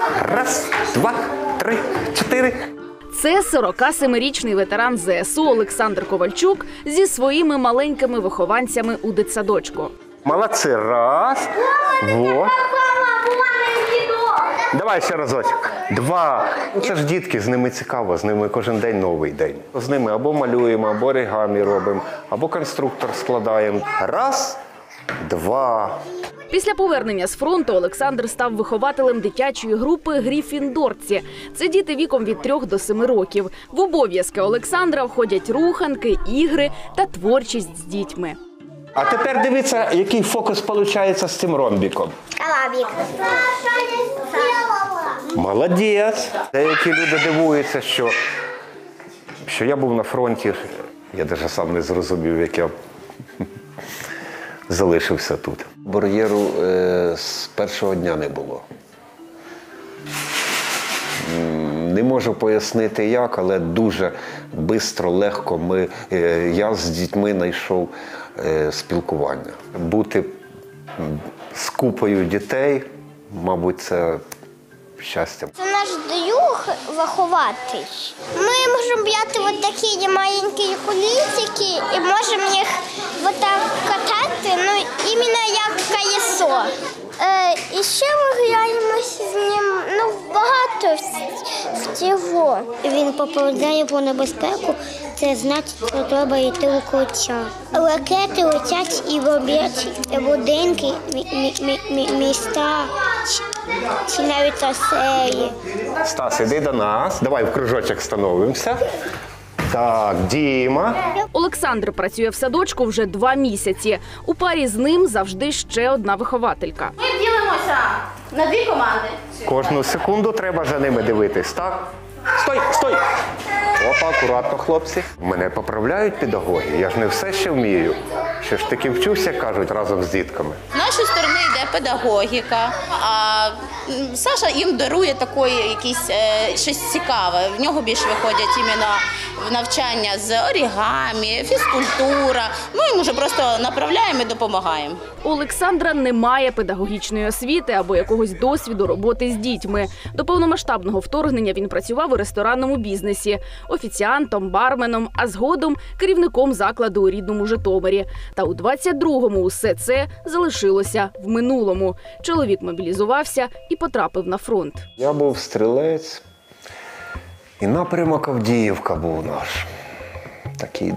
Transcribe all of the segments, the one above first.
Раз, два, три, чотири. Це 47-річний ветеран ЗСУ Олександр Ковальчук зі своїми маленькими вихованцями у дитсадочку. Молодці. Раз. Вот. Давай ще разочок. Два. Це ж дітки, з ними цікаво, з ними кожен день новий день. З ними або малюємо, або оригамі робимо, або конструктор складаємо. Раз, два. Після повернення з фронту Олександр став вихователем дитячої групи «Гріфіндорці». Це діти віком від 3 до 7 років. В обов'язки Олександра входять руханки, ігри та творчість з дітьми. А тепер дивіться, який фокус виходить з цим ромбіком. Колобик. Молодець. Деякі люди дивуються, що я був на фронті. Я навіть сам не зрозумів, як я залишився тут. Бар'єру з першого дня не було. Не можу пояснити як, але дуже швидко, легко я з дітьми знайшов спілкування. Бути з купою дітей, мабуть, це щастя. Це наш друг вихователь. Ми можемо взяти ось такі маленькі колесики і можемо їх отак катати, ну, іменно як колесо. І ще ми граємося з ним, ну, багато всього. Він попереджає про небезпеку, це значить, що треба йти у укриття. Ракети летять і роблять будинки, міста, чи навіть оселі. Стас, іди до нас. Давай в кружочок становимося. Так, Діма. Олександр працює в садочку вже 2 місяці. У парі з ним завжди ще одна вихователька. Ми ділимося на 2 команди. Кожну секунду треба за ними дивитись, так? Стой, стой! Опа, акуратно, хлопці. Мене поправляють педагоги, я ж не все ще вмію. Ще ж таки вчуся, кажуть, разом з дітками. З нашої сторони йде педагогіка, а Саша їм дарує такої якісь щось цікаве. В нього більше виходять іменно в навчання з орігамі, фізкультура. Ми їм вже просто направляємо і допомагаємо. У Олександра немає педагогічної освіти або якогось досвіду роботи з дітьми. До повномасштабного вторгнення він працював у ресторанному бізнесі – офіціантом, барменом, а згодом керівником закладу у рідному Житомирі. Та у 22-му усе це залишилося в минулому. Чоловік мобілізувався і потрапив на фронт. Я був стрілець, і напрямок Авдіївка був наш. Такий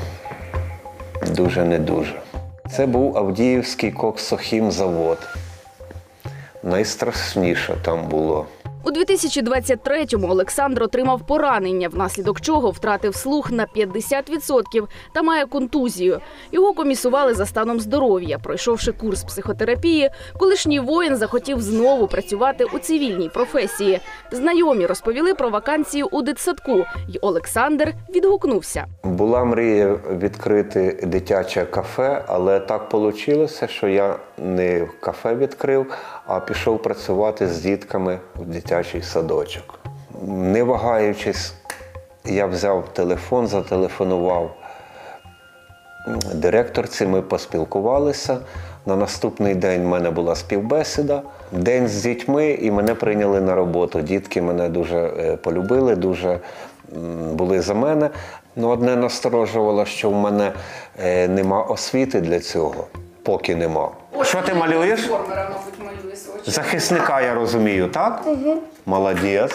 дуже не дуже. Це був Авдіївський коксохімзавод. Найстрашніше там було. У 2023-му Олександр отримав поранення, внаслідок чого втратив слух на 50% та має контузію. Його комісували за станом здоров'я. Пройшовши курс психотерапії, колишній воїн захотів знову працювати у цивільній професії. Знайомі розповіли про вакансію у дитсадку, і Олександр відгукнувся. Була мрія відкрити дитяче кафе, але так вийшло, що я не кафе відкрив, а пішов працювати з дітками в дитячий садочок. Не вагаючись, я взяв телефон, зателефонував директорці, ми поспілкувалися. На наступний день в мене була співбесіда. День з дітьми, і мене прийняли на роботу. Дітки мене дуже полюбили, дуже були за мене. Ну, одне насторожувало, що в мене нема освіти для цього, поки нема. Що ти малюєш? Захисника, я розумію, так? Угу. Молодець.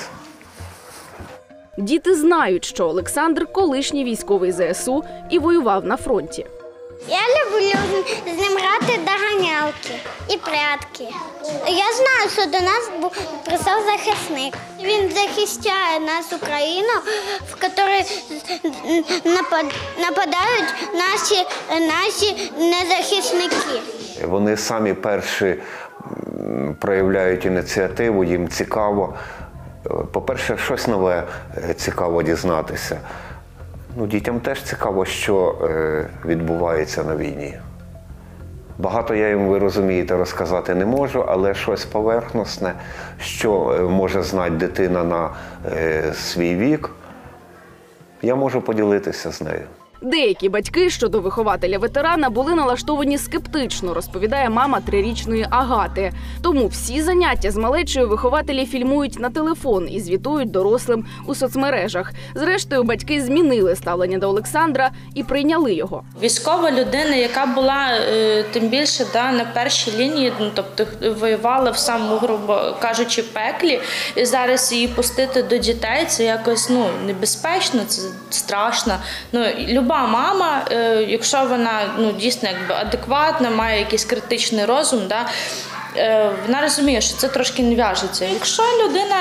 Dіти знають, що Олександр – колишній військовий ЗСУ і воював на фронті. Я люблю з ним грати доганялки і прятки. Я знаю, що до нас прийшов захисник. Він захищає нас, Україну, в якій нападають наші незахисники. Вони самі перші проявляють ініціативу, їм цікаво. По-перше, щось нове цікаво дізнатися. Ну, дітям теж цікаво, що відбувається на війні. Багато я їм, ви розумієте, розказати не можу, але щось поверхностне, що може знати дитина на свій вік, я можу поділитися з нею. Деякі батьки щодо вихователя-ветерана були налаштовані скептично, розповідає мама 3-річної Агати. Тому всі заняття з малечою вихователі фільмують на телефон і звітують дорослим у соцмережах. Зрештою, батьки змінили ставлення до Олександра і прийняли його. Військова людина, яка була тим більше на першій лінії, тобто воювала в самому, грубо кажучи, пеклі, і зараз її пустити до дітей – це якось небезпечно, це страшно. Люба мама, якщо вона дійсно адекватна, має якийсь критичний розум, вона розуміє, що це трошки не в'яжеться. Якщо людина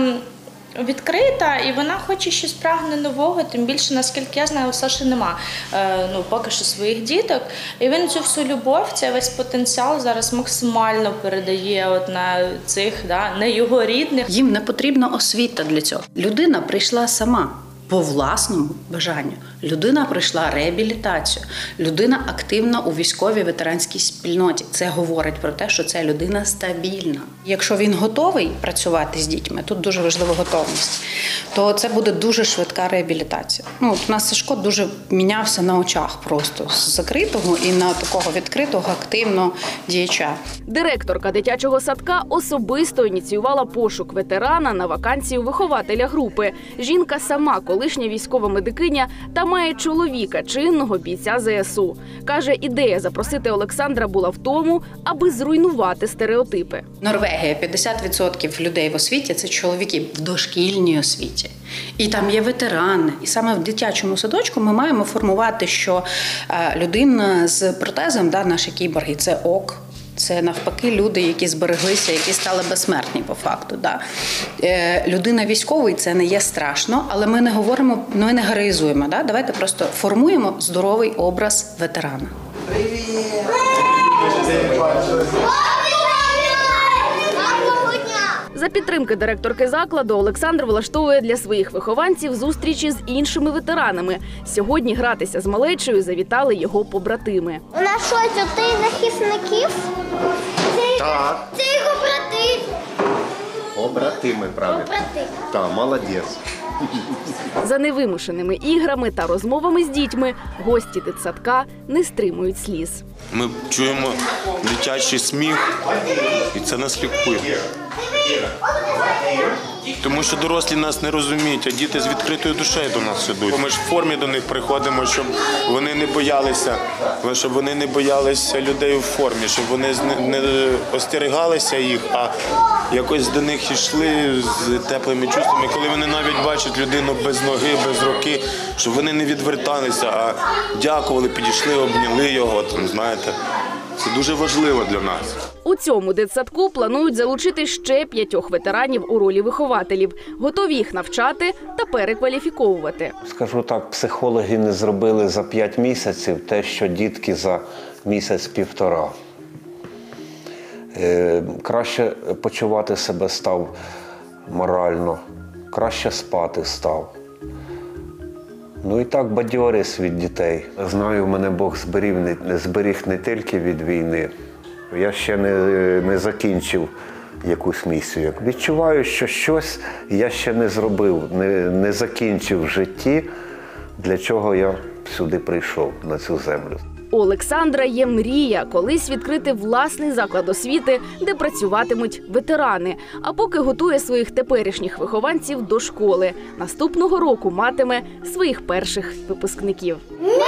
відкрита і вона хоче щось прагне нового, тим більше, наскільки я знаю, у Саші нема поки що своїх діток. І він цю всю любов, цей весь потенціал зараз максимально передає на цих, на його рідних. Їм не потрібна освіта для цього. Людина прийшла сама. По власному бажанню. Людина пройшла реабілітацію. Людина активна у військовій ветеранській спільноті. Це говорить про те, що ця людина стабільна. Якщо він готовий працювати з дітьми, тут дуже важлива готовність, то це буде дуже швидка реабілітація. У нас Сашко дуже мінявся на очах просто з закритого і на такого відкритого, активного діяча. Директорка дитячого садка особисто ініціювала пошук ветерана на вакансію вихователя групи. Жінка сама колишня військова медикиня та має чоловіка, чинного бійця ЗСУ. Каже, ідея запросити Олександра була в тому, аби зруйнувати стереотипи. Норвегія, 50% людей в освіті – це чоловіки в дошкільній освіті. І там є ветерани. І саме в дитячому садочку ми маємо формувати, що людина з протезом, наші кіборги – це ок. Це навпаки люди, які збереглися, які стали безсмертні по факту. Людина військовий – це не є страшно, але ми не говоримо, ми не героїзуємо. Давайте просто формуємо здоровий образ ветерана. Привіт! За підтримки директорки закладу Олександр влаштовує для своїх вихованців зустрічі з іншими ветеранами. Сьогодні гратися з малечею завітали його побратими. У нас щось у тих захисників? Так. Це його брати. Побратими, правильно. Брати. Так, молодець. За невимушеними іграми та розмовами з дітьми гості дитсадка не стримують сліз. Ми чуємо дитячий сміх, і це нас лікує. Тому що дорослі нас не розуміють, а діти з відкритою душею до нас ідуть. Ми ж в формі до них приходимо, щоб вони не боялися людей у формі, щоб вони не остерігалися їх, а якось до них йшли з теплими чувствами. Коли вони навіть бачать людину без ноги, без руки, щоб вони не відверталися, а дякували, підійшли, обняли його, знаєте. Це дуже важливо для нас. У цьому дитсадку планують залучити ще 5 ветеранів у ролі вихователів. Готові їх навчати та перекваліфіковувати. Скажу так, психологи не зробили за 5 місяців те, що дітки за місяць-півтора. Краще почувати себе став морально, краще спати став. І так бадьорість від дітей. Знаю, мене Бог зберіг не тільки від війни. Я ще не закінчив якусь місію. Відчуваю, що щось я ще не зробив, не закінчив в житті, для чого я сюди прийшов, на цю землю. У Олександра є мрія колись відкрити власний заклад освіти, де працюватимуть ветерани. А поки готує своїх теперішніх вихованців до школи. Наступного року матиме своїх перших випускників.